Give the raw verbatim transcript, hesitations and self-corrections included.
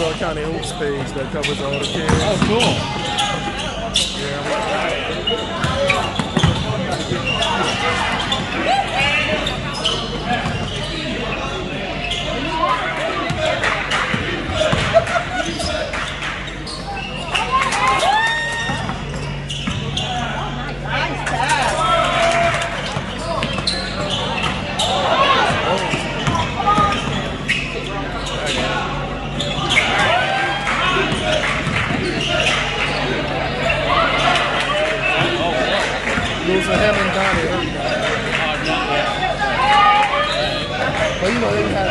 Hillsborough County Hoops page that covers all the kids. Oh, cool. Losing him and Donnie. But you know, they had